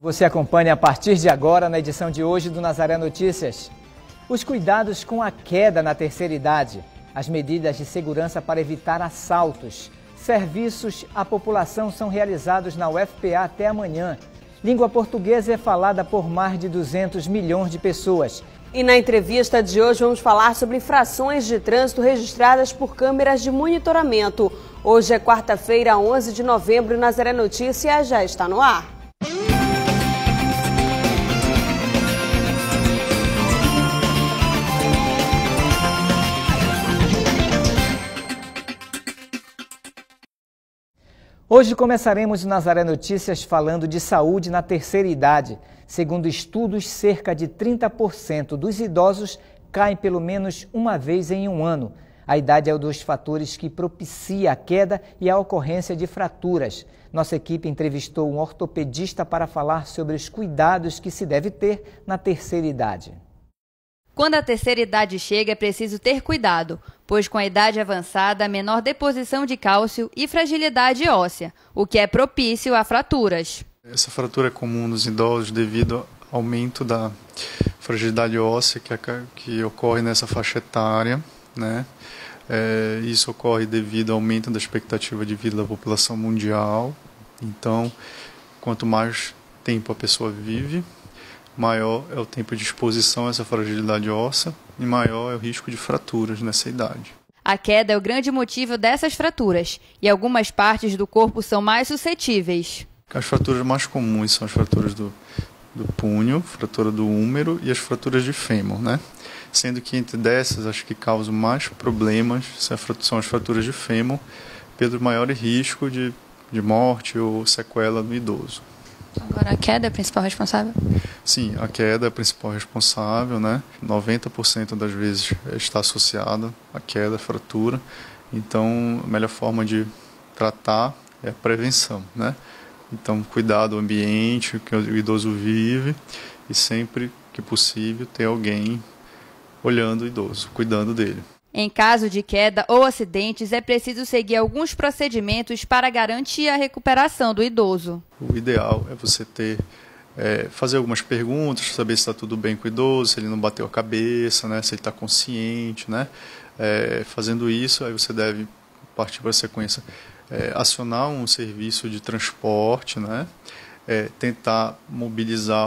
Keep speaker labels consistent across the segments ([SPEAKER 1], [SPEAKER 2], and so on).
[SPEAKER 1] Você acompanha a partir de agora na edição de hoje do Nazaré Notícias. Os cuidados com a queda na terceira idade, as medidas de segurança para evitar assaltos, serviços à população são realizados na UFPA até amanhã. Língua portuguesa é falada por mais de 200 milhões de pessoas.
[SPEAKER 2] E na entrevista de hoje vamos falar sobre infrações de trânsito registradas por câmeras de monitoramento. Hoje é quarta-feira, 11 de novembro, e Nazaré Notícias já está no ar.
[SPEAKER 1] Hoje começaremos o Nazaré Notícias falando de saúde na terceira idade. Segundo estudos, cerca de 30% dos idosos caem pelo menos uma vez em um ano. A idade é um dos fatores que propicia a queda e a ocorrência de fraturas. Nossa equipe entrevistou um ortopedista para falar sobre os cuidados que se deve ter na terceira idade.
[SPEAKER 3] Quando a terceira idade chega, é preciso ter cuidado, pois com a idade avançada, há menor deposição de cálcio e fragilidade óssea, o que é propício a fraturas.
[SPEAKER 4] Essa fratura é comum nos idosos devido ao aumento da fragilidade óssea que ocorre nessa faixa etária, né? Isso ocorre devido ao aumento da expectativa de vida da população mundial. Então, quanto mais tempo a pessoa vive, maior é o tempo de exposição a essa fragilidade óssea e maior é o risco de fraturas nessa idade.
[SPEAKER 3] A queda é o grande motivo dessas fraturas e algumas partes do corpo são mais suscetíveis.
[SPEAKER 4] As fraturas mais comuns são as fraturas do punho, fratura do húmero e as fraturas de fêmur, né? Sendo que entre dessas, as que causam mais problemas são as fraturas de fêmur, pelo maior risco de morte ou sequela do idoso.
[SPEAKER 3] Agora, a queda é a principal responsável?
[SPEAKER 4] Sim, a queda é a principal responsável, né? 90% das vezes está associada à queda, à fratura. Então, a melhor forma de tratar é a prevenção, né? Então, cuidar do ambiente que o idoso vive e sempre que possível ter alguém olhando o idoso, cuidando dele.
[SPEAKER 3] Em caso de queda ou acidentes, é preciso seguir alguns procedimentos para garantir a recuperação do idoso.
[SPEAKER 4] O ideal é você fazer algumas perguntas, saber se está tudo bem com o idoso, se ele não bateu a cabeça, né, se ele está consciente, né? Fazendo isso, aí você deve partir para a sequência, acionar um serviço de transporte, né? Tentar mobilizar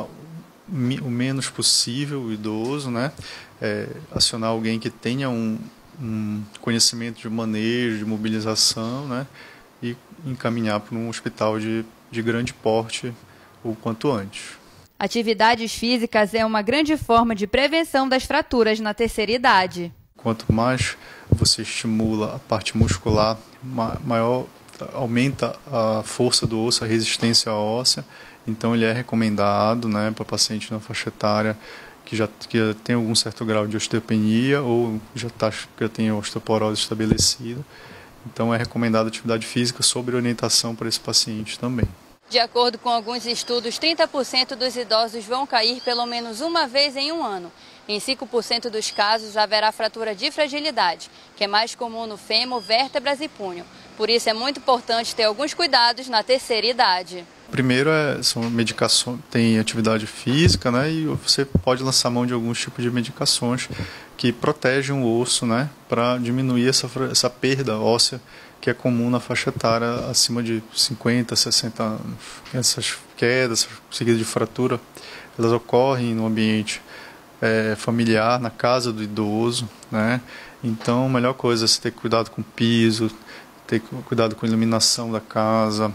[SPEAKER 4] o menos possível o idoso, né? Acionar alguém que tenha um conhecimento de manejo, de mobilização, né? E encaminhar para um hospital de grande porte o quanto antes.
[SPEAKER 3] Atividades físicas é uma grande forma de prevenção das fraturas na terceira idade.
[SPEAKER 4] Quanto mais você estimula a parte muscular, maior aumenta a força do osso, a resistência óssea. Então ele é recomendado, né, para paciente na faixa etária que já tem algum certo grau de osteopenia ou já tem osteoporose estabelecida. Então é recomendada atividade física sob orientação para esse paciente também.
[SPEAKER 3] De acordo com alguns estudos, 30% dos idosos vão cair pelo menos uma vez em um ano. Em 5% dos casos haverá fratura de fragilidade, que é mais comum no fêmur, vértebras e punho. Por isso é muito importante ter alguns cuidados na terceira idade.
[SPEAKER 4] Primeiro são medicações, tem atividade física, né, e você pode lançar mão de alguns tipos de medicações que protegem o osso, né, para diminuir essa perda óssea que é comum na faixa etária acima de 50, 60 anos. Essas quedas, seguidas de fratura, elas ocorrem no ambiente familiar, na casa do idoso, né? Então a melhor coisa é você ter cuidado com o piso, ter cuidado com a iluminação da casa,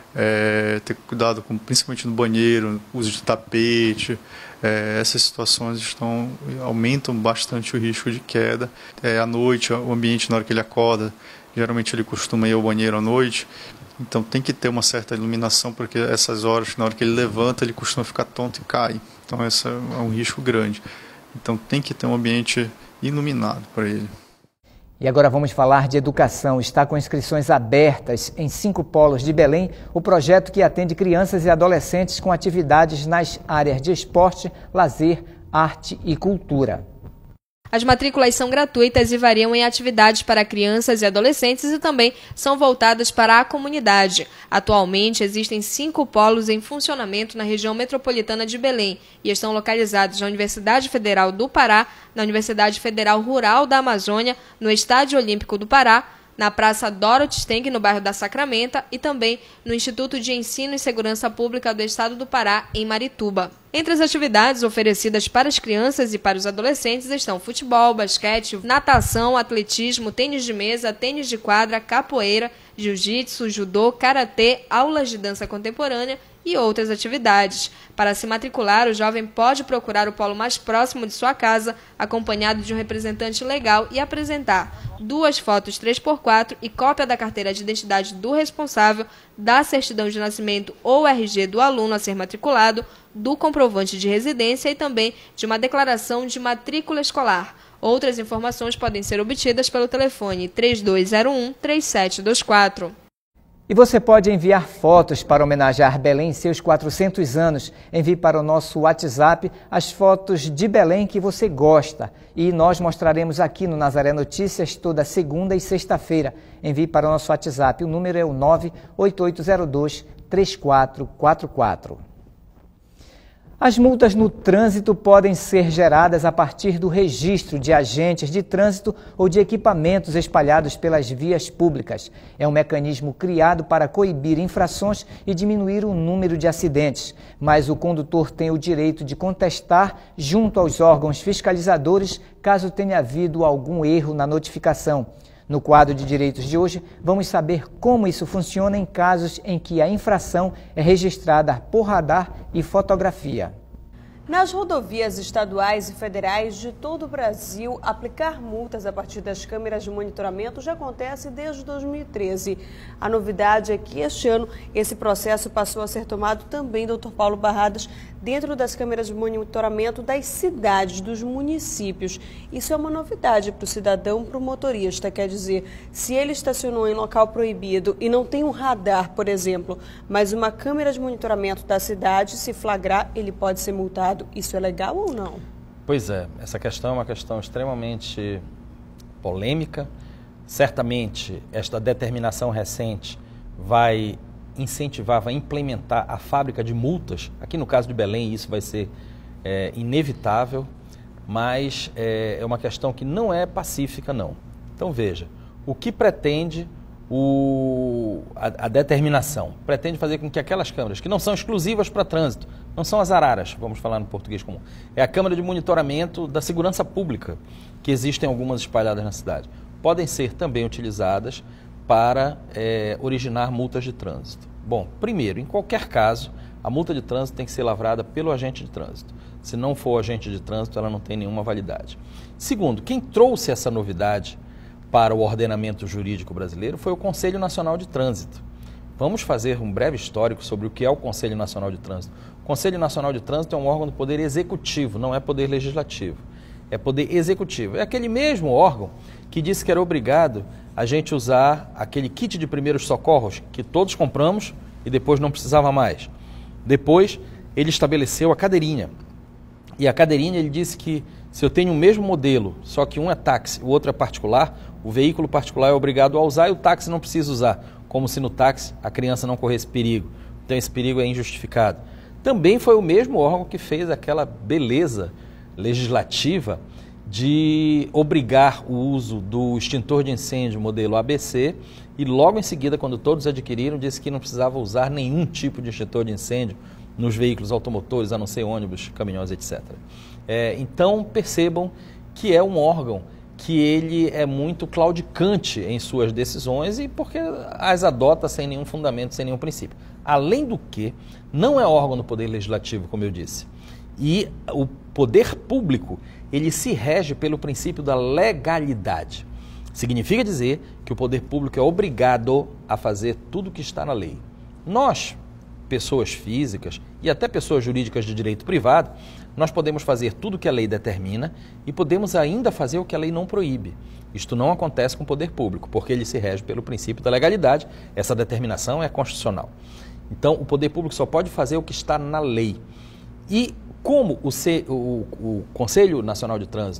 [SPEAKER 4] ter cuidado principalmente no banheiro, uso de tapete. Essas situações aumentam bastante o risco de queda. À noite, o ambiente, na hora que ele acorda, geralmente ele costuma ir ao banheiro à noite, então tem que ter uma certa iluminação, porque essas horas, na hora que ele levanta, ele costuma ficar tonto e cai. Então esse é um risco grande. Então tem que ter um ambiente iluminado para ele.
[SPEAKER 1] E agora vamos falar de educação. Está com inscrições abertas em 5 polos de Belém, o projeto que atende crianças e adolescentes com atividades nas áreas de esporte, lazer, arte e cultura.
[SPEAKER 5] As matrículas são gratuitas e variam em atividades para crianças e adolescentes e também são voltadas para a comunidade. Atualmente, existem 5 polos em funcionamento na região metropolitana de Belém e estão localizados na Universidade Federal do Pará, na Universidade Federal Rural da Amazônia, no Estádio Olímpico do Pará, na Praça Dorothy Steng, no bairro da Sacramenta, e também no Instituto de Ensino e Segurança Pública do Estado do Pará, em Marituba. Entre as atividades oferecidas para as crianças e para os adolescentes estão futebol, basquete, natação, atletismo, tênis de mesa, tênis de quadra, capoeira, jiu-jitsu, judô, karatê, aulas de dança contemporânea e outras atividades. Para se matricular, o jovem pode procurar o polo mais próximo de sua casa, acompanhado de um representante legal e apresentar 2 fotos 3x4 e cópia da carteira de identidade do responsável, da certidão de nascimento ou RG do aluno a ser matriculado, do comprovante de residência e também de uma declaração de matrícula escolar. Outras informações podem ser obtidas pelo telefone 3201-3724.
[SPEAKER 1] E você pode enviar fotos para homenagear Belém em seus 400 anos. Envie para o nosso WhatsApp as fotos de Belém que você gosta. E nós mostraremos aqui no Nazaré Notícias toda segunda e sexta-feira. Envie para o nosso WhatsApp. O número é o 98802-3444. As multas no trânsito podem ser geradas a partir do registro de agentes de trânsito ou de equipamentos espalhados pelas vias públicas. É um mecanismo criado para coibir infrações e diminuir o número de acidentes. Mas o condutor tem o direito de contestar junto aos órgãos fiscalizadores caso tenha havido algum erro na notificação. No quadro de direitos de hoje, vamos saber como isso funciona em casos em que a infração é registrada por radar e fotografia.
[SPEAKER 2] Nas rodovias estaduais e federais de todo o Brasil, aplicar multas a partir das câmeras de monitoramento já acontece desde 2013. A novidade é que este ano esse processo passou a ser tomado também, Dr. Paulo Barradas, dentro das câmeras de monitoramento das cidades, dos municípios. Isso é uma novidade para o cidadão, para o motorista. Quer dizer, se ele estacionou em local proibido e não tem um radar, por exemplo, mas uma câmera de monitoramento da cidade, se flagrar, ele pode ser multado. Isso é legal ou não?
[SPEAKER 6] Pois é, essa questão é uma questão extremamente polêmica. Certamente, esta determinação recente vai incentivar, vai implementar a fábrica de multas. Aqui no caso de Belém isso vai ser inevitável, mas é uma questão que não é pacífica, não. Então veja, o que pretende a determinação? Pretende fazer com que aquelas câmeras que não são exclusivas para trânsito, não são as araras, vamos falar no português comum, é a câmera de monitoramento da segurança pública, que existem algumas espalhadas na cidade, podem ser também utilizadas para originar multas de trânsito. Bom, primeiro, em qualquer caso, a multa de trânsito tem que ser lavrada pelo agente de trânsito. Se não for agente de trânsito, ela não tem nenhuma validade. Segundo, quem trouxe essa novidade para o ordenamento jurídico brasileiro foi o Conselho Nacional de Trânsito. Vamos fazer um breve histórico sobre o que é o Conselho Nacional de Trânsito. O Conselho Nacional de Trânsito é um órgão do poder executivo, não é poder legislativo. É poder executivo. É aquele mesmo órgão que disse que era obrigado a gente usar aquele kit de primeiros socorros que todos compramos e depois não precisava mais. Depois ele estabeleceu a cadeirinha. E a cadeirinha ele disse que se eu tenho o mesmo modelo, só que um é táxi, o outro é particular, o veículo particular é obrigado a usar e o táxi não precisa usar, como se no táxi a criança não corresse perigo. Então esse perigo é injustificado. Também foi o mesmo órgão que fez aquela beleza legislativa de obrigar o uso do extintor de incêndio modelo ABC e logo em seguida, quando todos adquiriram, disse que não precisava usar nenhum tipo de extintor de incêndio nos veículos automotores, a não ser ônibus, caminhões, etc. Então percebam que é um órgão que ele é muito claudicante em suas decisões e porque as adota sem nenhum fundamento, sem nenhum princípio. Além do que, não é órgão do poder legislativo, como eu disse. E o poder público, ele se rege pelo princípio da legalidade. Significa dizer que o poder público é obrigado a fazer tudo o que está na lei. Nós, pessoas físicas e até pessoas jurídicas de direito privado, nós podemos fazer tudo o que a lei determina e podemos ainda fazer o que a lei não proíbe. Isto não acontece com o poder público, porque ele se rege pelo princípio da legalidade, essa determinação é constitucional. Então, o poder público só pode fazer o que está na lei. E como o Conselho Nacional de Trânsito,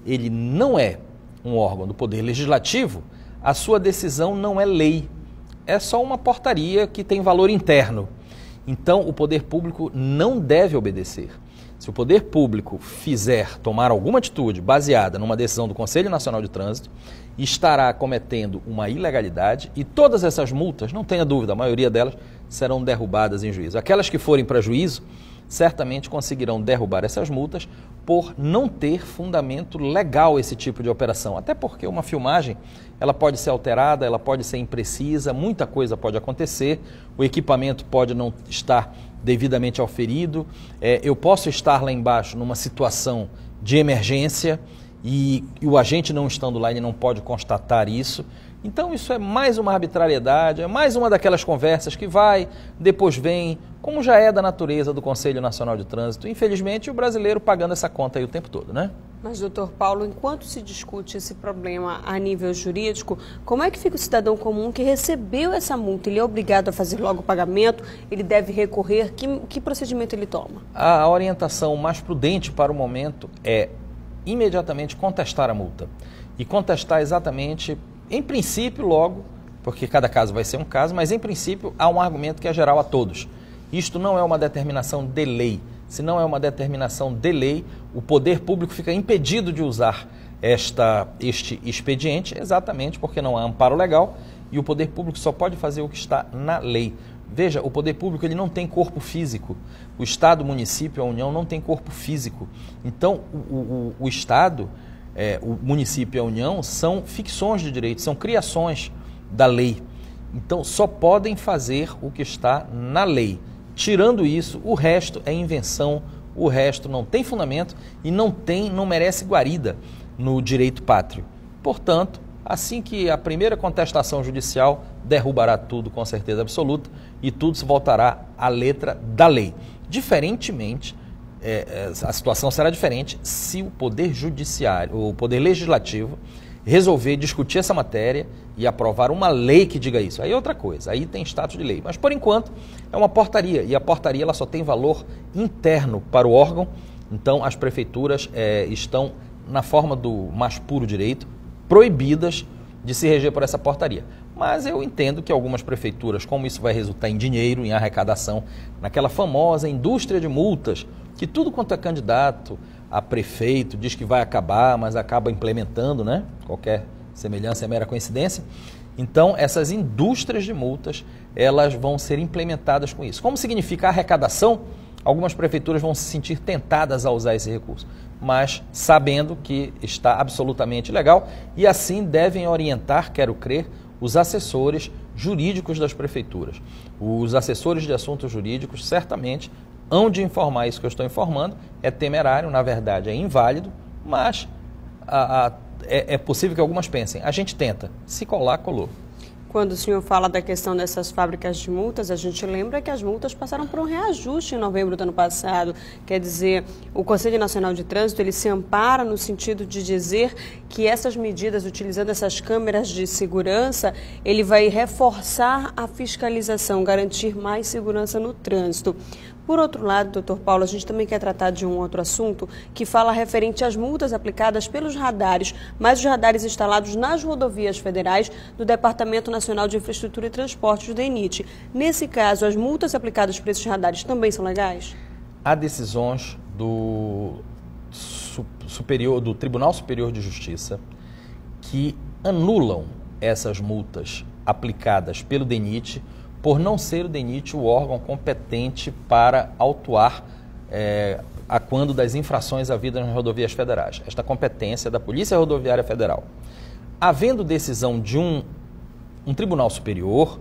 [SPEAKER 6] ele não é um órgão do Poder Legislativo, a sua decisão não é lei, é só uma portaria que tem valor interno. Então, o poder público não deve obedecer. Se o poder público tomar alguma atitude baseada numa decisão do Conselho Nacional de Trânsito, estará cometendo uma ilegalidade e todas essas multas, não tenha dúvida, a maioria delas serão derrubadas em juízo. Aquelas que forem para juízo, certamente conseguirão derrubar essas multas por não ter fundamento legal esse tipo de operação. Até porque uma filmagem, ela pode ser alterada, ela pode ser imprecisa, muita coisa pode acontecer, o equipamento pode não estar devidamente auferido, eu posso estar lá embaixo numa situação de emergência e o agente não estando lá, ele não pode constatar isso. Então isso é mais uma arbitrariedade, é mais uma daquelas conversas que vai, depois vem, como já é da natureza do Conselho Nacional de Trânsito. Infelizmente, o brasileiro pagando essa conta aí o tempo todo, né?
[SPEAKER 2] Mas, doutor Paulo, enquanto se discute esse problema a nível jurídico, como é que fica o cidadão comum que recebeu essa multa? Ele é obrigado a fazer logo o pagamento? Ele deve recorrer? Que procedimento ele toma?
[SPEAKER 6] A orientação mais prudente para o momento é imediatamente contestar a multa. E contestar exatamente, em princípio, logo, porque cada caso vai ser um caso, mas em princípio há um argumento que é geral a todos. Isto não é uma determinação de lei. Se não é uma determinação de lei, o poder público fica impedido de usar este expediente, exatamente porque não há amparo legal e o poder público só pode fazer o que está na lei. Veja, o poder público ele não tem corpo físico. O Estado, o município, a União não tem corpo físico. Então, o Estado, o município e a União são ficções de direito, são criações da lei. Então, só podem fazer o que está na lei. Tirando isso, o resto é invenção, o resto não tem fundamento e não merece guarida no direito pátrio. Portanto, assim que a primeira contestação judicial derrubará tudo com certeza absoluta e tudo se voltará à letra da lei. Diferentemente, a situação será diferente se o Poder Judiciário, o Poder Legislativo, resolver discutir essa matéria e aprovar uma lei que diga isso. Aí é outra coisa, aí tem status de lei. Mas, por enquanto, é uma portaria, e a portaria ela só tem valor interno para o órgão. Então, as prefeituras estão, na forma do mais puro direito, proibidas de se reger por essa portaria. Mas eu entendo que algumas prefeituras, como isso vai resultar em dinheiro, em arrecadação, naquela famosa indústria de multas, que tudo quanto é candidato a prefeito diz que vai acabar, mas acaba implementando, né? Qualquer semelhança é mera coincidência. Então, essas indústrias de multas, elas vão ser implementadas com isso. Como significa arrecadação, algumas prefeituras vão se sentir tentadas a usar esse recurso, mas sabendo que está absolutamente legal e assim devem orientar, quero crer, os assessores jurídicos das prefeituras. Os assessores de assuntos jurídicos certamente hão de informar isso que eu estou informando, é temerário, na verdade é inválido, mas é possível que algumas pensem, a gente tenta, se colar, colou.
[SPEAKER 2] Quando o senhor fala da questão dessas fábricas de multas, a gente lembra que as multas passaram por um reajuste em novembro do ano passado. Quer dizer, o Conselho Nacional de Trânsito ele se ampara no sentido de dizer que essas medidas, utilizando essas câmeras de segurança, ele vai reforçar a fiscalização, garantir mais segurança no trânsito. Por outro lado, doutor Paulo, a gente também quer tratar de um outro assunto que fala referente às multas aplicadas pelos radares, mas os radares instalados nas rodovias federais do Departamento Nacional de Infraestrutura e Transportes do DENIT. Nesse caso, as multas aplicadas por esses radares também são legais?
[SPEAKER 6] Há decisões do Tribunal Superior de Justiça que anulam essas multas aplicadas pelo DENIT por não ser o DENIT o órgão competente para autuar a quando das infrações havidas nas rodovias federais. Esta competência é da Polícia Rodoviária Federal. Havendo decisão de um tribunal superior,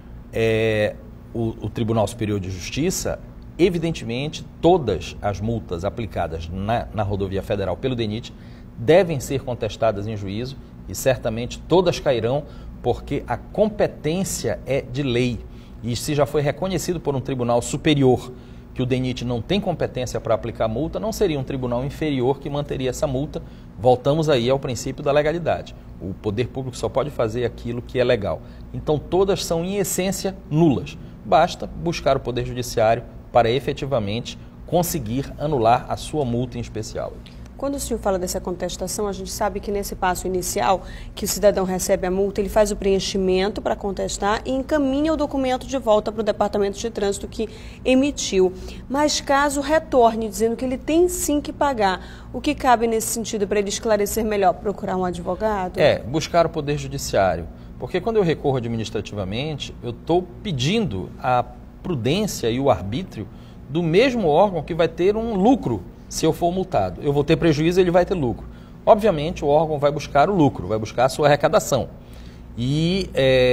[SPEAKER 6] o Tribunal Superior de Justiça, evidentemente, todas as multas aplicadas na rodovia federal pelo DENIT devem ser contestadas em juízo e certamente todas cairão porque a competência é de lei. E se já foi reconhecido por um tribunal superior que o DENIT não tem competência para aplicar multa, não seria um tribunal inferior que manteria essa multa. Voltamos aí ao princípio da legalidade. O poder público só pode fazer aquilo que é legal. Então todas são, em essência, nulas. Basta buscar o Poder Judiciário para efetivamente conseguir anular a sua multa em especial.
[SPEAKER 2] Quando o senhor fala dessa contestação, a gente sabe que nesse passo inicial, que o cidadão recebe a multa, ele faz o preenchimento para contestar e encaminha o documento de volta para o Departamento de Trânsito que emitiu. Mas caso retorne dizendo que ele tem sim que pagar, o que cabe nesse sentido para ele esclarecer melhor? Procurar um advogado?
[SPEAKER 6] Buscar o Poder Judiciário. Porque quando eu recorro administrativamente, eu estou pedindo a prudência e o arbítrio do mesmo órgão que vai ter um lucro se eu for multado. Eu vou ter prejuízo, ele vai ter lucro. Obviamente, o órgão vai buscar o lucro, vai buscar a sua arrecadação. E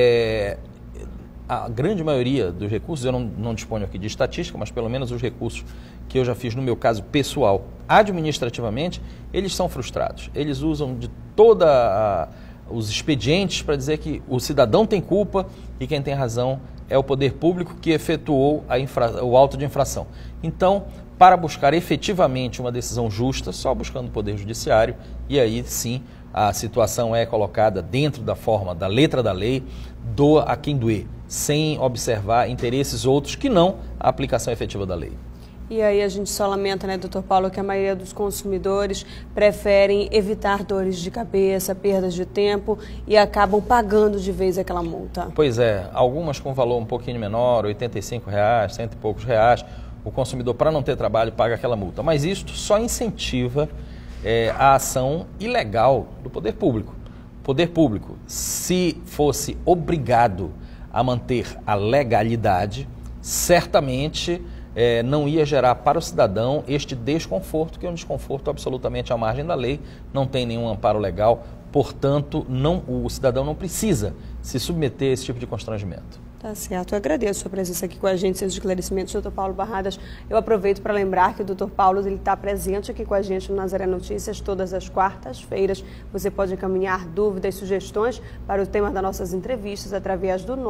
[SPEAKER 6] a grande maioria dos recursos, eu não disponho aqui de estatística, mas pelo menos os recursos que eu já fiz no meu caso pessoal, administrativamente, eles são frustrados. Eles usam de os expedientes para dizer que o cidadão tem culpa e quem tem razão é o poder público que efetuou o auto de infração. Então, para buscar efetivamente uma decisão justa, só buscando o Poder Judiciário, e aí sim a situação é colocada dentro da forma, da letra da lei, doa a quem doer, sem observar interesses outros que não a aplicação efetiva da lei.
[SPEAKER 2] E aí a gente só lamenta, né, doutor Paulo, que a maioria dos consumidores preferem evitar dores de cabeça, perdas de tempo e acabam pagando de vez aquela multa.
[SPEAKER 6] Pois é, algumas com valor um pouquinho menor, R$ 85, cento e poucos reais, o consumidor, para não ter trabalho, paga aquela multa. Mas isto só incentiva a ação ilegal do poder público. O poder público, se fosse obrigado a manter a legalidade, certamente não ia gerar para o cidadão este desconforto, que é um desconforto absolutamente à margem da lei, não tem nenhum amparo legal, portanto, o cidadão não precisa se submeter a esse tipo de constrangimento.
[SPEAKER 2] Tá certo. Eu agradeço a sua presença aqui com a gente, seus esclarecimentos, doutor Paulo Barradas. Eu aproveito para lembrar que o doutor Paulo está presente aqui com a gente no Nazaré Notícias todas as quartas-feiras. Você pode encaminhar dúvidas, sugestões para o tema das nossas entrevistas através do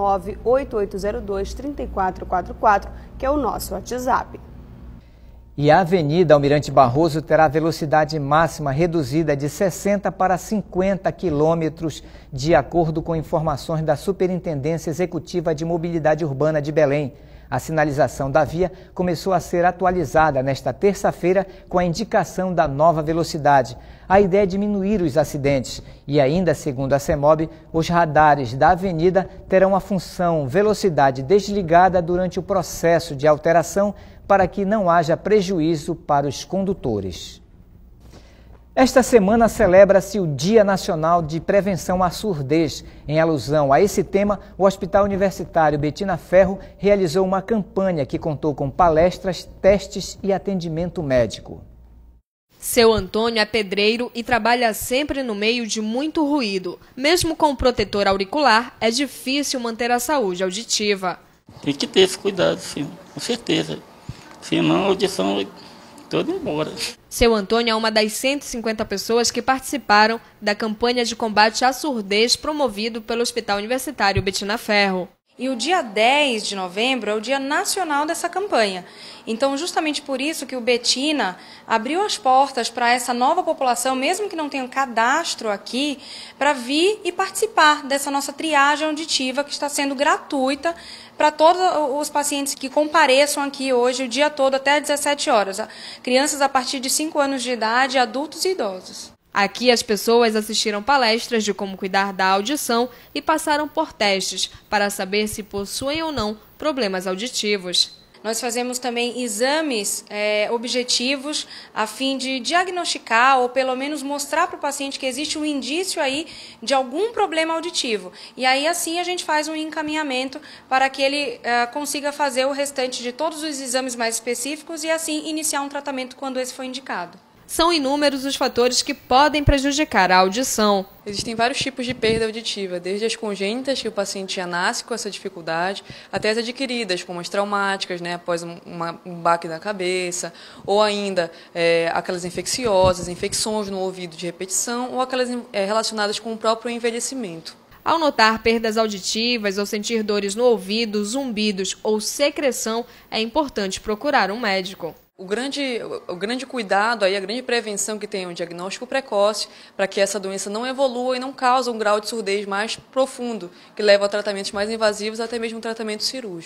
[SPEAKER 2] 98802-3444, que é o nosso WhatsApp.
[SPEAKER 1] E a Avenida Almirante Barroso terá velocidade máxima reduzida de 60 para 50 quilômetros, de acordo com informações da Superintendência Executiva de Mobilidade Urbana de Belém. A sinalização da via começou a ser atualizada nesta terça-feira com a indicação da nova velocidade. A ideia é diminuir os acidentes e ainda, segundo a CEMOB, os radares da avenida terão a função velocidade desligada durante o processo de alteração para que não haja prejuízo para os condutores. Esta semana celebra-se o Dia Nacional de Prevenção à Surdez. Em alusão a esse tema, o Hospital Universitário Bettina Ferro realizou uma campanha que contou com palestras, testes e atendimento médico.
[SPEAKER 5] Seu Antônio é pedreiro e trabalha sempre no meio de muito ruído. Mesmo com o protetor auricular, é difícil manter a saúde auditiva.
[SPEAKER 7] Tem que ter esse cuidado, sim, com certeza. Senão a audição vai toda embora.
[SPEAKER 5] Seu Antônio é uma das 150 pessoas que participaram da campanha de combate à surdez promovido pelo Hospital Universitário Bettina Ferro.
[SPEAKER 8] E o dia 10 de novembro é o dia nacional dessa campanha. Então, justamente por isso que o Bettina abriu as portas para essa nova população, mesmo que não tenha um cadastro aqui, para vir e participar dessa nossa triagem auditiva que está sendo gratuita para todos os pacientes que compareçam aqui hoje o dia todo até 17 horas. Crianças a partir de 5 anos de idade, adultos e idosos.
[SPEAKER 5] Aqui as pessoas assistiram palestras de como cuidar da audição e passaram por testes para saber se possuem ou não problemas auditivos.
[SPEAKER 8] Nós fazemos também exames objetivos a fim de diagnosticar ou pelo menos mostrar para o paciente que existe um indício aí de algum problema auditivo. E aí assim a gente faz um encaminhamento para que ele consiga fazer o restante de todos os exames mais específicos e assim iniciar um tratamento quando esse for indicado.
[SPEAKER 5] São inúmeros os fatores que podem prejudicar a audição.
[SPEAKER 9] Existem vários tipos de perda auditiva, desde as congênitas, que o paciente já nasce com essa dificuldade, até as adquiridas, como as traumáticas, após um baque na cabeça, ou ainda aquelas infecciosas, infecções no ouvido de repetição, ou aquelas relacionadas com o próprio envelhecimento.
[SPEAKER 5] Ao notar perdas auditivas ou sentir dores no ouvido, zumbidos ou secreção, é importante procurar um médico.
[SPEAKER 9] O grande cuidado, a grande prevenção que tem é um diagnóstico precoce para que essa doença não evolua e não cause um grau de surdez mais profundo, que leva a tratamentos mais invasivos, até mesmo um tratamento cirúrgico.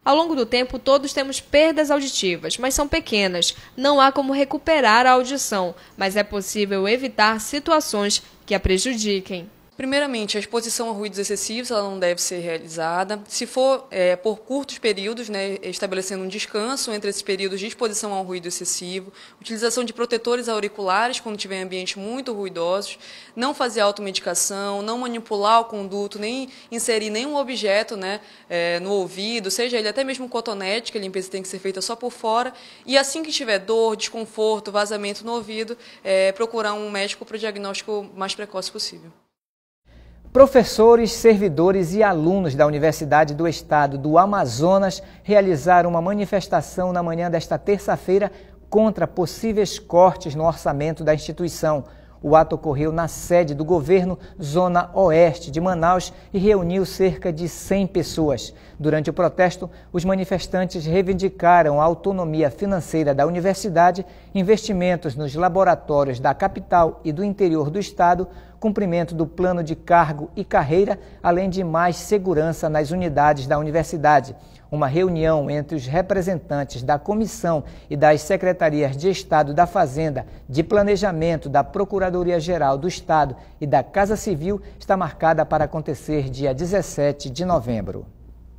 [SPEAKER 5] Ao longo do tempo, todos temos perdas auditivas, mas são pequenas. Não há como recuperar a audição, mas é possível evitar situações que a prejudiquem.
[SPEAKER 9] Primeiramente, a exposição a ruídos excessivos ela não deve ser realizada. Se for por curtos períodos, estabelecendo um descanso entre esses períodos de exposição ao ruído excessivo, utilização de protetores auriculares quando tiver em ambientes muito ruidosos, não fazer automedicação, não manipular o conduto, nem inserir nenhum objeto no ouvido, seja ele até mesmo cotonete, que a limpeza tem que ser feita só por fora, e assim que tiver dor, desconforto, vazamento no ouvido, procurar um médico para o diagnóstico mais precoce possível.
[SPEAKER 1] Professores, servidores e alunos da Universidade do Estado do Amazonas realizaram uma manifestação na manhã desta terça-feira contra possíveis cortes no orçamento da instituição. O ato ocorreu na sede do governo, Zona Oeste de Manaus, e reuniu cerca de 100 pessoas. Durante o protesto, os manifestantes reivindicaram a autonomia financeira da universidade, investimentos nos laboratórios da capital e do interior do estado, cumprimento do plano de cargo e carreira, além de mais segurança nas unidades da universidade. Uma reunião entre os representantes da comissão e das secretarias de Estado da Fazenda, de Planejamento, da Procuradoria-Geral do Estado e da Casa Civil está marcada para acontecer dia 17 de novembro.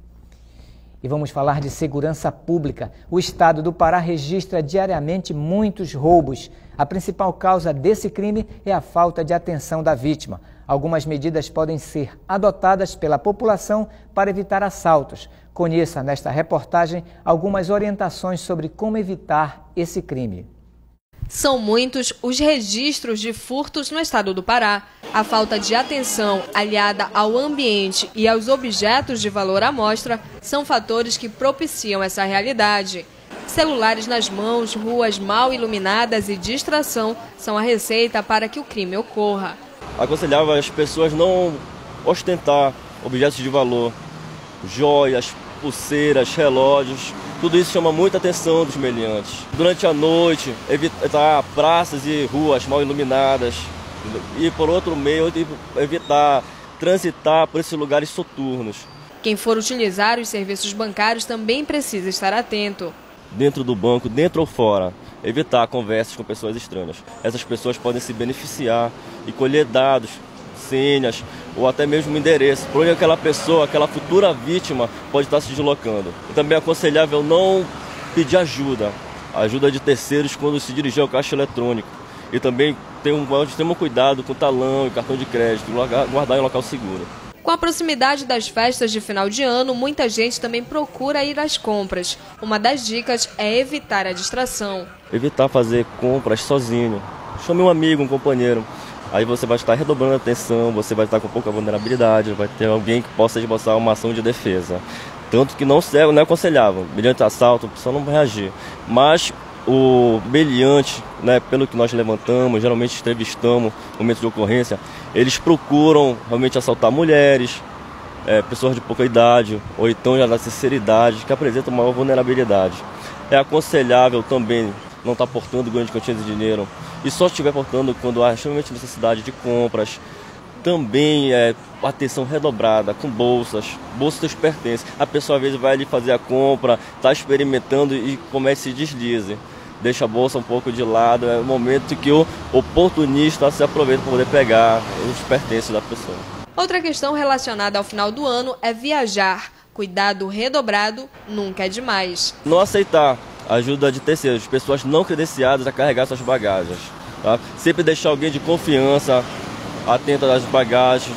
[SPEAKER 1] E vamos falar de segurança pública. O estado do Pará registra diariamente muitos roubos. A principal causa desse crime é a falta de atenção da vítima. Algumas medidas podem ser adotadas pela população para evitar assaltos. Conheça nesta reportagem algumas orientações sobre como evitar esse crime.
[SPEAKER 5] São muitos os registros de furtos no estado do Pará. A falta de atenção, aliada ao ambiente e aos objetos de valor à mostra, são fatores que propiciam essa realidade. Celulares nas mãos, ruas mal iluminadas e distração são a receita para que o crime ocorra.
[SPEAKER 10] Aconselhava as pessoas não ostentar objetos de valor, joias, pulseiras, relógios. Tudo isso chama muita atenção dos meliantes. Durante a noite, evitar praças e ruas mal iluminadas. E por outro meio, evitar transitar por esses lugares soturnos.
[SPEAKER 5] Quem for utilizar os serviços bancários também precisa estar atento.
[SPEAKER 10] Dentro do banco, dentro ou fora, evitar conversas com pessoas estranhas. Essas pessoas podem se beneficiar e colher dados, senhas ou até mesmo endereço, por onde aquela pessoa, aquela futura vítima pode estar se deslocando. E também é aconselhável não pedir ajuda de terceiros quando se dirigir ao caixa eletrônico. E também ter um extremo cuidado com talão e cartão de crédito, guardar em um local seguro.
[SPEAKER 5] Com a proximidade das festas de final de ano, muita gente também procura ir às compras. Uma das dicas é evitar a distração.
[SPEAKER 10] Evitar fazer compras sozinho. Chame um amigo, um companheiro. Aí você vai estar redobrando a atenção, você vai estar com pouca vulnerabilidade, vai ter alguém que possa esboçar uma ação de defesa. Tanto que não é aconselhável, mediante assalto, a pessoa não vai reagir. Mas o meliante, pelo que nós levantamos, geralmente entrevistamos no momento de ocorrência, eles procuram realmente assaltar mulheres, pessoas de pouca idade, ou então já da terceira idade, que apresentam maior vulnerabilidade. É aconselhável também não estar portando grande quantia de dinheiro, e só estiver portando quando há extremamente necessidade de compras. Também atenção redobrada com bolsas pertencem. A pessoa às vezes vai ali fazer a compra, está experimentando e começa a se deslize. Deixa a bolsa um pouco de lado, é o momento que o oportunista se aproveita para poder pegar os pertences da pessoa.
[SPEAKER 5] Outra questão relacionada ao final do ano é viajar. Cuidado redobrado nunca é demais.
[SPEAKER 10] Não aceitar ajuda de terceiros, pessoas não credenciadas a carregar suas bagagens. Tá? Sempre deixar alguém de confiança atento às bagagens.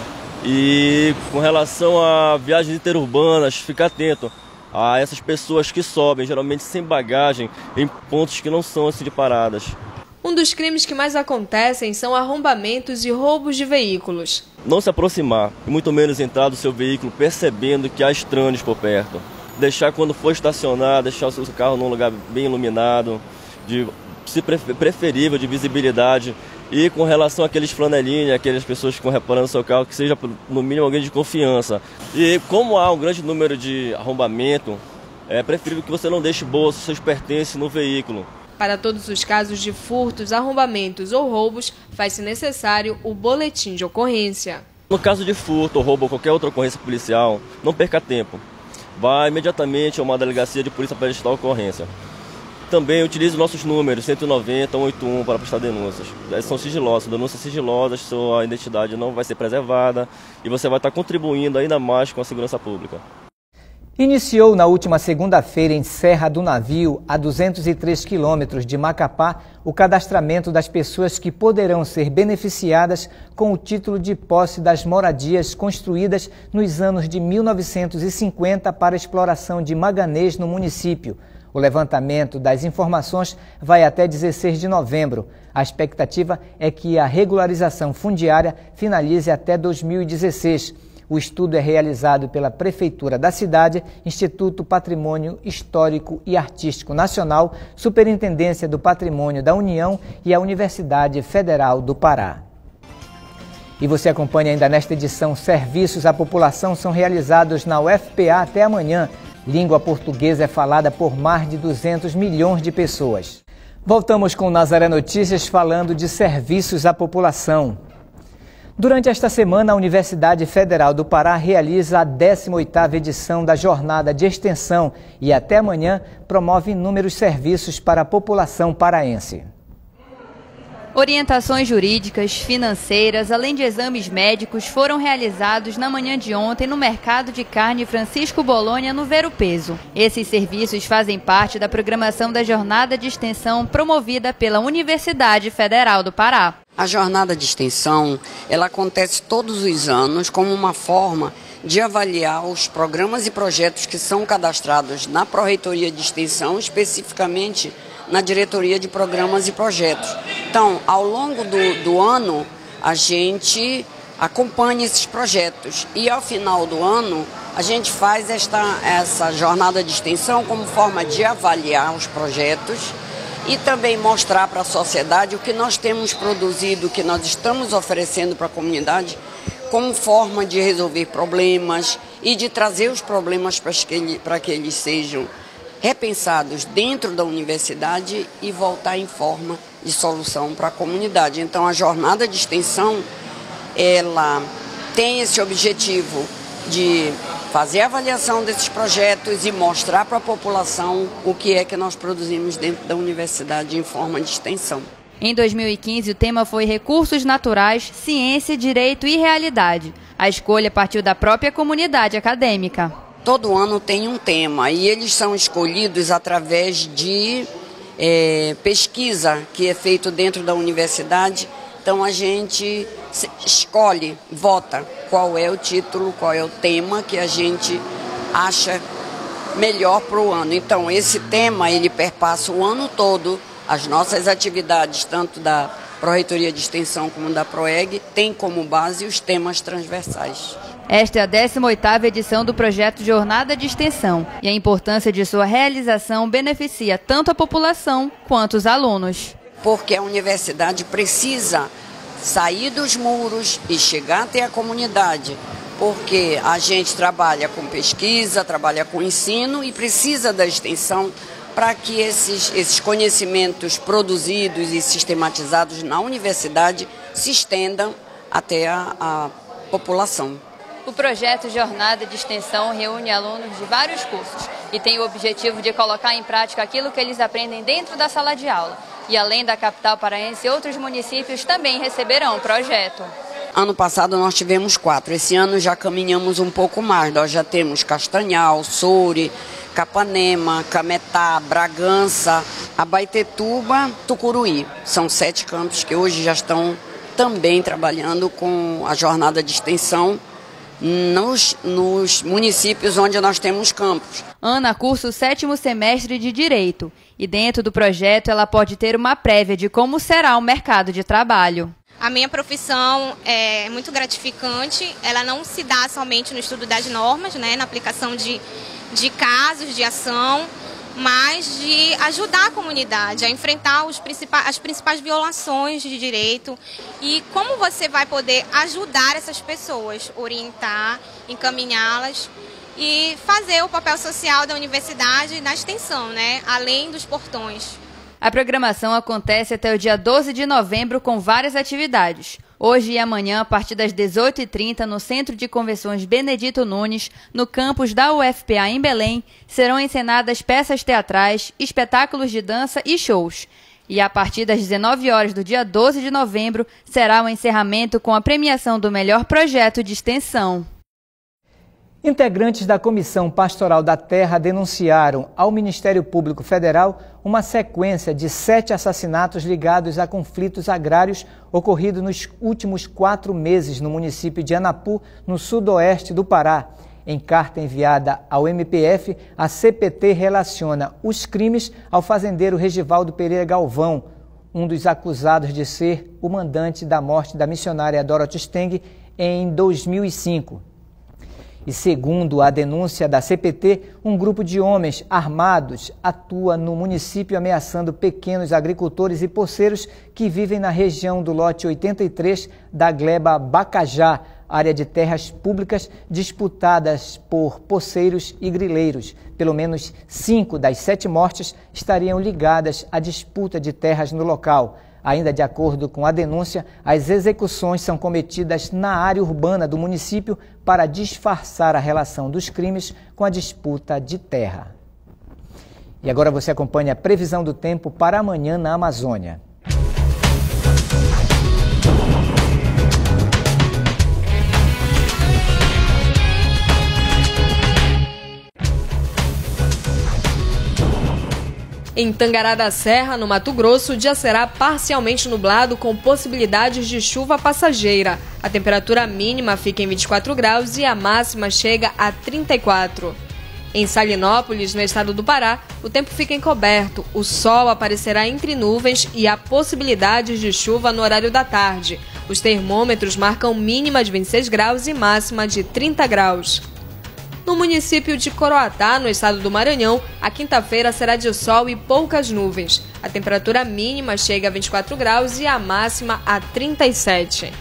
[SPEAKER 10] E com relação a viagens interurbanas, ficar atento a essas pessoas que sobem, geralmente sem bagagem, em pontos que não são assim de paradas.
[SPEAKER 5] Um dos crimes que mais acontecem são arrombamentos e roubos de veículos.
[SPEAKER 10] Não se aproximar, e muito menos entrar do seu veículo percebendo que há estranhos por perto. Deixar quando for estacionar, deixar o seu carro num lugar bem iluminado, preferível de visibilidade. E com relação àqueles flanelinhas, aquelas pessoas que estão reparando o seu carro, que seja no mínimo alguém de confiança. E como há um grande número de arrombamento, é preferível que você não deixe bolsas, seus pertences no veículo.
[SPEAKER 5] Para todos os casos de furtos, arrombamentos ou roubos, faz-se necessário o boletim de ocorrência.
[SPEAKER 10] No caso de furto, ou roubo ou qualquer outra ocorrência policial, não perca tempo. vá imediatamente a uma delegacia de polícia para registrar a ocorrência. Também utilize nossos números 190, 181 para prestar denúncias. Essas são sigilosas, denúncias sigilosas, sua identidade não vai ser preservada e você vai estar contribuindo ainda mais com a segurança pública.
[SPEAKER 1] Iniciou na última segunda-feira em Serra do Navio, a 203 quilômetros de Macapá, o cadastramento das pessoas que poderão ser beneficiadas com o título de posse das moradias construídas nos anos de 1950 para exploração de manganês no município. O levantamento das informações vai até 16 de novembro. A expectativa é que a regularização fundiária finalize até 2016. O estudo é realizado pela Prefeitura da cidade, Instituto Patrimônio Histórico e Artístico Nacional, Superintendência do Patrimônio da União e a Universidade Federal do Pará. E você acompanha ainda nesta edição: serviços à população são realizados na UFPA até amanhã. Língua portuguesa é falada por mais de 200 milhões de pessoas. Voltamos com Nazaré Notícias falando de serviços à população. Durante esta semana, a Universidade Federal do Pará realiza a 18ª edição da Jornada de Extensão e até amanhã promove inúmeros serviços para a população paraense.
[SPEAKER 3] Orientações jurídicas, financeiras, além de exames médicos, foram realizados na manhã de ontem no Mercado de Carne Francisco Bolonha, no Ver o Peso. Esses serviços fazem parte da programação da Jornada de Extensão promovida pela Universidade Federal do Pará.
[SPEAKER 11] A Jornada de Extensão, ela acontece todos os anos como uma forma de avaliar os programas e projetos que são cadastrados na Pró-Reitoria de Extensão, especificamente na Diretoria de Programas e Projetos. Então, ao longo do ano, a gente acompanha esses projetos e, ao final do ano, a gente faz essa jornada de extensão como forma de avaliar os projetos e também mostrar para a sociedade o que nós temos produzido, o que nós estamos oferecendo para a comunidade como forma de resolver problemas e de trazer os problemas para que eles sejam repensados dentro da universidade e voltar em forma de solução para a comunidade. Então, a jornada de extensão, ela tem esse objetivo de fazer a avaliação desses projetos e mostrar para a população o que é que nós produzimos dentro da universidade em forma de extensão.
[SPEAKER 3] Em 2015, o tema foi Recursos Naturais, Ciência, Direito e Realidade. A escolha partiu da própria comunidade acadêmica.
[SPEAKER 11] Todo ano tem um tema e eles são escolhidos através de pesquisa que é feito dentro da universidade. Então a gente escolhe, vota qual é o título, qual é o tema que a gente acha melhor para o ano. Então esse tema ele perpassa o ano todo. As nossas atividades, tanto da Pró-Reitoria de Extensão como da Proeg, tem como base os temas transversais.
[SPEAKER 3] Esta é a 18ª edição do projeto Jornada de Extensão e a importância de sua realização beneficia tanto a população quanto os alunos.
[SPEAKER 11] Porque a universidade precisa sair dos muros e chegar até a comunidade, porque a gente trabalha com pesquisa, trabalha com ensino e precisa da extensão para que esses conhecimentos produzidos e sistematizados na universidade se estendam até a população.
[SPEAKER 3] O projeto Jornada de Extensão reúne alunos de vários cursos e tem o objetivo de colocar em prática aquilo que eles aprendem dentro da sala de aula. E além da capital paraense, outros municípios também receberão o projeto.
[SPEAKER 11] Ano passado nós tivemos 4, esse ano já caminhamos um pouco mais. Nós já temos Castanhal, Soure, Capanema, Cametá, Bragança, Abaetetuba, Tucuruí. São 7 campos que hoje já estão também trabalhando com a jornada de extensão nos municípios onde nós temos campos.
[SPEAKER 3] Ana cursa o 7º semestre de Direito e dentro do projeto ela pode ter uma prévia de como será o mercado de trabalho.
[SPEAKER 12] A minha profissão é muito gratificante, ela não se dá somente no estudo das normas, né, na aplicação de casos de ação, mas de ajudar a comunidade a enfrentar as principais violações de direito e como você vai poder ajudar essas pessoas, orientar, encaminhá-las e fazer o papel social da universidade na extensão, né, além dos portões.
[SPEAKER 3] A programação acontece até o dia 12 de novembro com várias atividades. Hoje e amanhã, a partir das 18h30, no Centro de Convenções Benedito Nunes, no campus da UFPA em Belém, serão encenadas peças teatrais, espetáculos de dança e shows. E a partir das 19 horas do dia 12 de novembro, será o encerramento com a premiação do melhor projeto de extensão.
[SPEAKER 1] Integrantes da Comissão Pastoral da Terra denunciaram ao Ministério Público Federal uma sequência de 7 assassinatos ligados a conflitos agrários ocorridos nos últimos 4 meses no município de Anapu, no sudoeste do Pará. Em carta enviada ao MPF, a CPT relaciona os crimes ao fazendeiro Regivaldo Pereira Galvão, um dos acusados de ser o mandante da morte da missionária Dorothy Steng em 2005. E segundo a denúncia da CPT, um grupo de homens armados atua no município ameaçando pequenos agricultores e poceiros que vivem na região do lote 83 da gleba Bacajá, área de terras públicas disputadas por poceiros e grileiros. Pelo menos 5 das 7 mortes estariam ligadas à disputa de terras no local. Ainda de acordo com a denúncia, as execuções são cometidas na área urbana do município para disfarçar a relação dos crimes com a disputa de terra. E agora você acompanha a previsão do tempo para amanhã na Amazônia.
[SPEAKER 5] Em Tangará da Serra, no Mato Grosso, o dia será parcialmente nublado com possibilidades de chuva passageira. A temperatura mínima fica em 24 graus e a máxima chega a 34. Em Salinópolis, no estado do Pará, o tempo fica encoberto, o sol aparecerá entre nuvens e há possibilidades de chuva no horário da tarde. Os termômetros marcam mínima de 26 graus e máxima de 30 graus. No município de Coroatá, no estado do Maranhão, a quinta-feira será de sol e poucas nuvens. A temperatura mínima chega a 24 graus e a máxima a 37.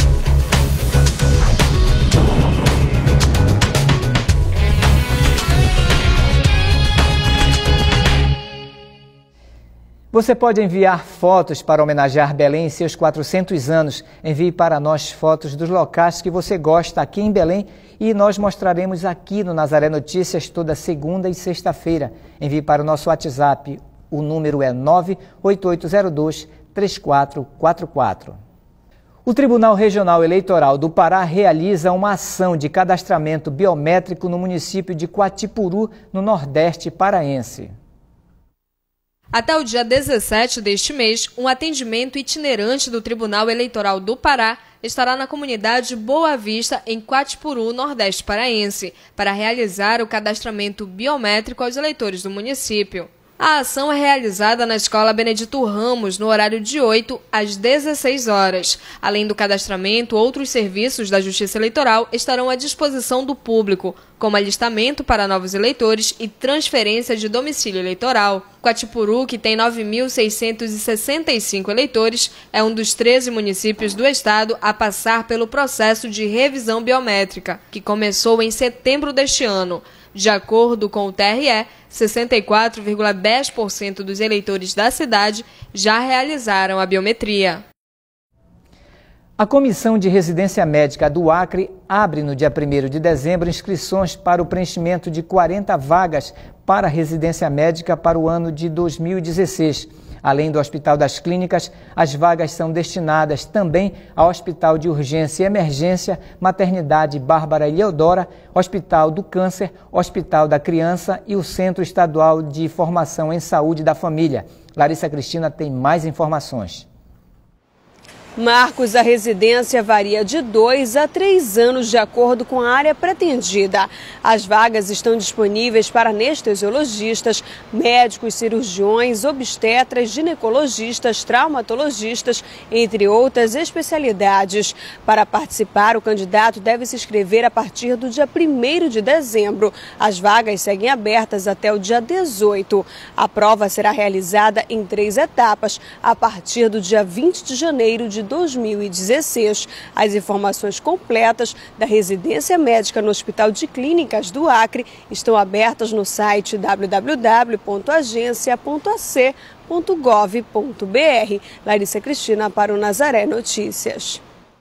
[SPEAKER 1] Você pode enviar fotos para homenagear Belém em seus 400 anos. Envie para nós fotos dos locais que você gosta aqui em Belém e nós mostraremos aqui no Nazaré Notícias toda segunda e sexta-feira. Envie para o nosso WhatsApp. O número é 98802-3444. O Tribunal Regional Eleitoral do Pará realiza uma ação de cadastramento biométrico no município de Quatipuru, no Nordeste paraense.
[SPEAKER 5] Até o dia 17 deste mês, um atendimento itinerante do Tribunal Eleitoral do Pará estará na comunidade Boa Vista, em Quatipuru, Nordeste paraense, para realizar o cadastramento biométrico aos eleitores do município. A ação é realizada na Escola Benedito Ramos, no horário de 8 às 16 horas. Além do cadastramento, outros serviços da Justiça Eleitoral estarão à disposição do público, como alistamento para novos eleitores e transferência de domicílio eleitoral. Quatipuru, que tem 9.665 eleitores, é um dos 13 municípios do estado a passar pelo processo de revisão biométrica, que começou em setembro deste ano. De acordo com o TRE, 64,10% dos eleitores da cidade já realizaram a biometria.
[SPEAKER 1] A Comissão de Residência Médica do Acre abre no dia 1º de dezembro inscrições para o preenchimento de 40 vagas para residência médica para o ano de 2016. Além do Hospital das Clínicas, as vagas são destinadas também ao Hospital de Urgência e Emergência, Maternidade Bárbara Eleodora, Hospital do Câncer, Hospital da Criança e o Centro Estadual de Formação em Saúde da Família. Larissa Cristina tem mais informações.
[SPEAKER 2] Marcos, a residência varia de 2 a 3 anos de acordo com a área pretendida. As vagas estão disponíveis para anestesiologistas, médicos, cirurgiões, obstetras, ginecologistas, traumatologistas, entre outras especialidades. Para participar, o candidato deve se inscrever a partir do dia 1º de dezembro. As vagas seguem abertas até o dia 18. A prova será realizada em 3 etapas, a partir do dia 20 de janeiro de 2016. As informações completas da residência médica no Hospital de Clínicas do Acre estão abertas no site www.agencia.ac.gov.br. Larissa Cristina para o Nazaré Notícias.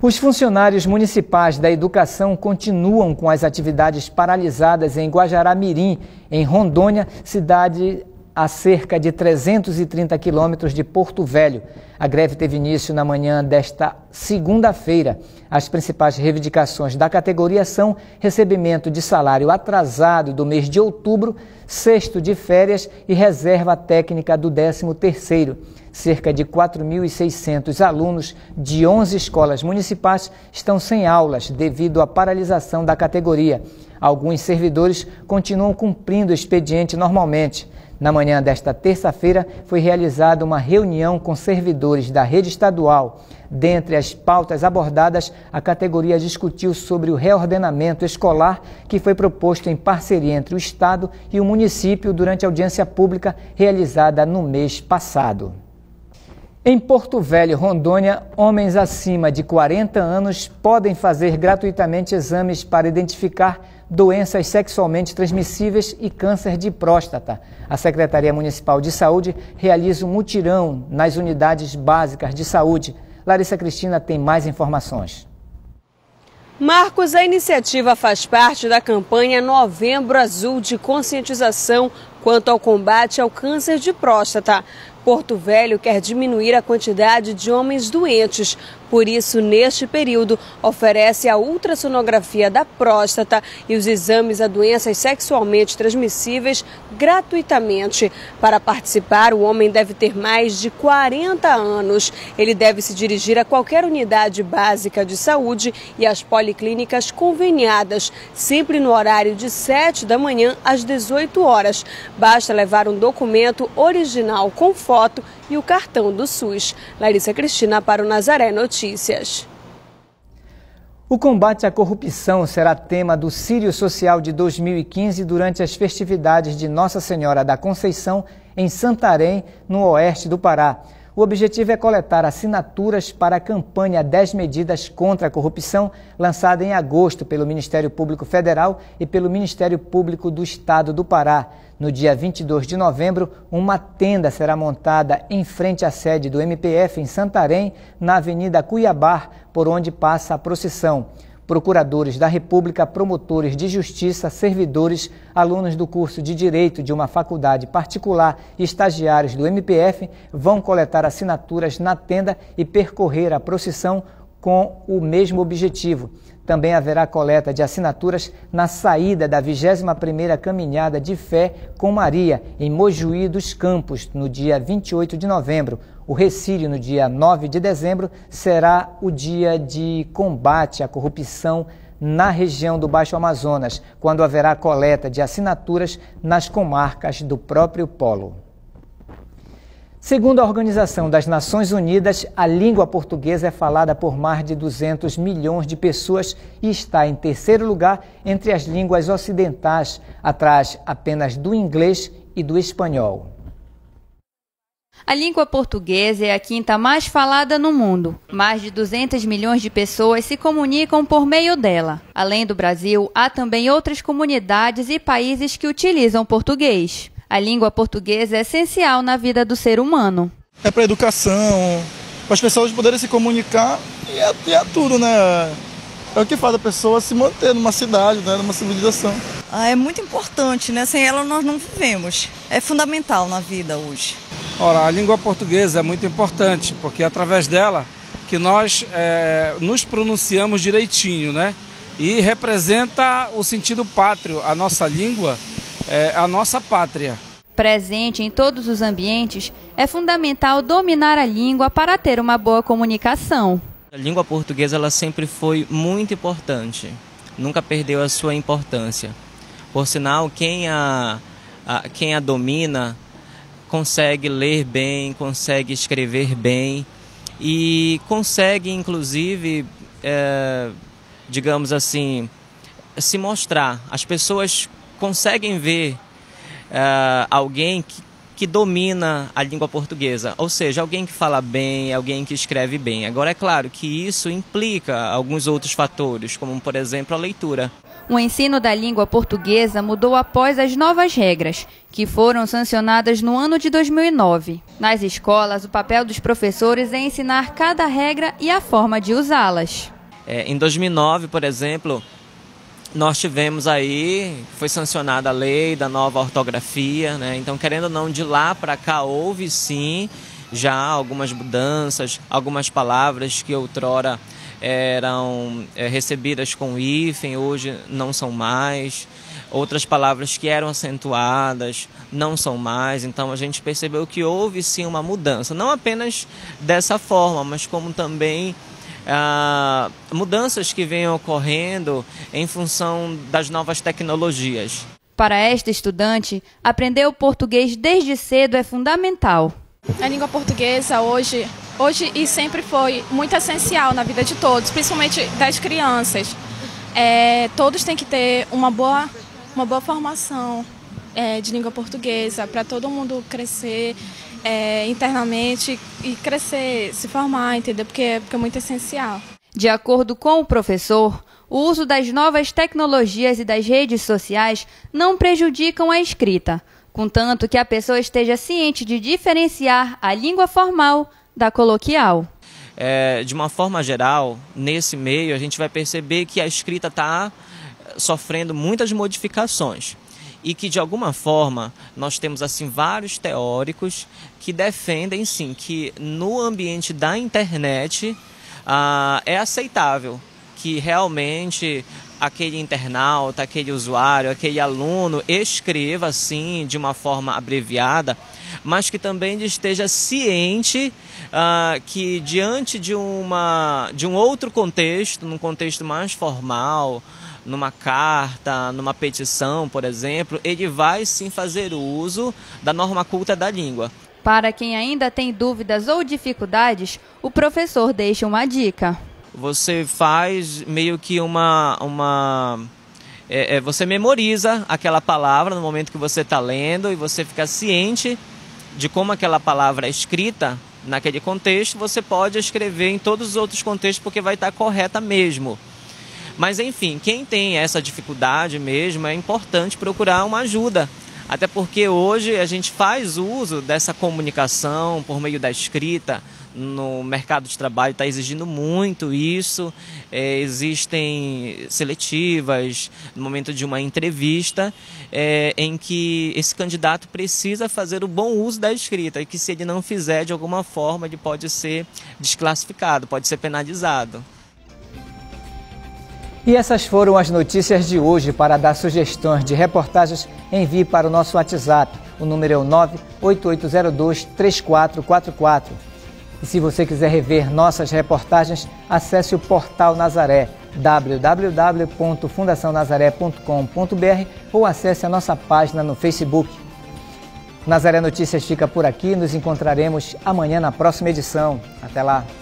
[SPEAKER 1] Os funcionários municipais da educação continuam com as atividades paralisadas em Guajará-Mirim, em Rondônia, cidade a cerca de 330 quilômetros de Porto Velho. A greve teve início na manhã desta segunda-feira. As principais reivindicações da categoria são recebimento de salário atrasado do mês de outubro, cesto de férias e reserva técnica do 13º. Cerca de 4.600 alunos de 11 escolas municipais estão sem aulas devido à paralisação da categoria. Alguns servidores continuam cumprindo o expediente normalmente. Na manhã desta terça-feira, foi realizada uma reunião com servidores da rede estadual. Dentre as pautas abordadas, a categoria discutiu sobre o reordenamento escolar que foi proposto em parceria entre o Estado e o município durante a audiência pública realizada no mês passado. Em Porto Velho, Rondônia, homens acima de 40 anos podem fazer gratuitamente exames para identificar doenças sexualmente transmissíveis e câncer de próstata. A Secretaria Municipal de Saúde realiza um mutirão nas unidades básicas de saúde. Larissa Cristina tem mais informações.
[SPEAKER 2] Marcos, a iniciativa faz parte da campanha Novembro Azul de conscientização quanto ao combate ao câncer de próstata. Porto Velho quer diminuir a quantidade de homens doentes. Por isso, neste período, oferece a ultrassonografia da próstata e os exames a doenças sexualmente transmissíveis gratuitamente. Para participar, o homem deve ter mais de 40 anos. Ele deve se dirigir a qualquer unidade básica de saúde e às policlínicas conveniadas, sempre no horário de 7 da manhã às 18 horas. Basta levar um documento original com foto e o cartão do SUS. Larissa Cristina para o Nazaré Notícias.
[SPEAKER 1] O combate à corrupção será tema do Círio Social de 2015 durante as festividades de Nossa Senhora da Conceição em Santarém, no oeste do Pará. O objetivo é coletar assinaturas para a campanha 10 medidas contra a corrupção, lançada em agosto pelo Ministério Público Federal e pelo Ministério Público do Estado do Pará. No dia 22 de novembro, uma tenda será montada em frente à sede do MPF em Santarém, na Avenida Cuiabá, por onde passa a procissão. Procuradores da República, promotores de justiça, servidores, alunos do curso de Direito de uma faculdade particular e estagiários do MPF vão coletar assinaturas na tenda e percorrer a procissão com o mesmo objetivo. Também haverá coleta de assinaturas na saída da 21ª Caminhada de Fé com Maria, em Mojuí dos Campos, no dia 28 de novembro. O Recírio, no dia 9 de dezembro, será o dia de combate à corrupção na região do Baixo Amazonas, quando haverá coleta de assinaturas nas comarcas do próprio polo. Segundo a Organização das Nações Unidas, a língua portuguesa é falada por mais de 200 milhões de pessoas e está em terceiro lugar entre as línguas ocidentais, atrás apenas do inglês e do espanhol.
[SPEAKER 3] A língua portuguesa é a quinta mais falada no mundo. Mais de 200 milhões de pessoas se comunicam por meio dela. Além do Brasil, há também outras comunidades e países que utilizam português. A língua portuguesa é essencial na vida do ser humano.
[SPEAKER 13] É para a educação, para as pessoas poderem se comunicar e é tudo, né? É o que faz a pessoa se manter numa cidade, né? Numa civilização.
[SPEAKER 14] É muito importante, né? Sem ela nós não vivemos. É fundamental na vida hoje.
[SPEAKER 15] Ora, a língua portuguesa é muito importante, porque é através dela que nós nos pronunciamos direitinho, né? E representa o sentido pátrio. A nossa língua é a nossa pátria.
[SPEAKER 3] Presente em todos os ambientes, é fundamental dominar a língua para ter uma boa comunicação.
[SPEAKER 16] A língua portuguesa ela sempre foi muito importante, nunca perdeu a sua importância. Por sinal, quem a domina consegue ler bem, consegue escrever bem e consegue, inclusive, digamos assim, se mostrar. As pessoas conseguem ver alguém que domina a língua portuguesa, ou seja, alguém que fala bem, alguém que escreve bem. Agora, é claro que isso implica alguns outros fatores, como, por exemplo, a leitura.
[SPEAKER 3] O ensino da língua portuguesa mudou após as novas regras, que foram sancionadas no ano de 2009. Nas escolas, o papel dos professores é ensinar cada regra e a forma de usá-las.
[SPEAKER 16] Em 2009, por exemplo, nós tivemos aí, foi sancionada a lei da nova ortografia, né? Então, querendo ou não, de lá para cá houve sim já algumas mudanças, algumas palavras que outrora eram recebidas com hífen, hoje não são mais. Outras palavras que eram acentuadas não são mais. Então a gente percebeu que houve sim uma mudança, não apenas dessa forma, mas como também mudanças que vêm ocorrendo em função das novas tecnologias.
[SPEAKER 3] Para esta estudante, aprender o português desde cedo é fundamental.
[SPEAKER 17] A língua portuguesa hoje e sempre foi muito essencial na vida de todos, principalmente das crianças. Todos têm que ter uma boa formação de língua portuguesa para todo mundo crescer internamente e crescer, se formar, entendeu? Porque é muito essencial.
[SPEAKER 3] De acordo com o professor, o uso das novas tecnologias e das redes sociais não prejudicam a escrita, contanto que a pessoa esteja ciente de diferenciar a língua formal da coloquial.
[SPEAKER 16] De uma forma geral, nesse meio, a gente vai perceber que a escrita está sofrendo muitas modificações e que, de alguma forma, nós temos assim vários teóricos que defendem, sim, que no ambiente da internet é aceitável que realmente aquele internauta, aquele usuário, aquele aluno escreva assim de uma forma abreviada, mas que também esteja ciente que diante de um outro contexto, num contexto mais formal, numa carta, numa petição, por exemplo, ele vai sim fazer uso da norma culta da língua.
[SPEAKER 3] Para quem ainda tem dúvidas ou dificuldades, o professor deixa uma dica.
[SPEAKER 16] Você faz meio que você memoriza aquela palavra no momento que você está lendo e você fica ciente de como aquela palavra é escrita naquele contexto. Você pode escrever em todos os outros contextos porque vai estar correta mesmo. Mas enfim, quem tem essa dificuldade mesmo, é importante procurar uma ajuda. Até porque hoje a gente faz uso dessa comunicação por meio da escrita. No mercado de trabalho está exigindo muito isso, existem seletivas no momento de uma entrevista em que esse candidato precisa fazer o bom uso da escrita e que se ele não fizer de alguma forma ele pode ser desclassificado, pode ser penalizado.
[SPEAKER 1] E essas foram as notícias de hoje. Para dar sugestões de reportagens, envie para o nosso WhatsApp. O número é o 98802-3444. E se você quiser rever nossas reportagens, acesse o Portal Nazaré, www.fundacionazaré.com.br ou acesse a nossa página no Facebook. Nazaré Notícias fica por aqui, nos encontraremos amanhã na próxima edição. Até lá!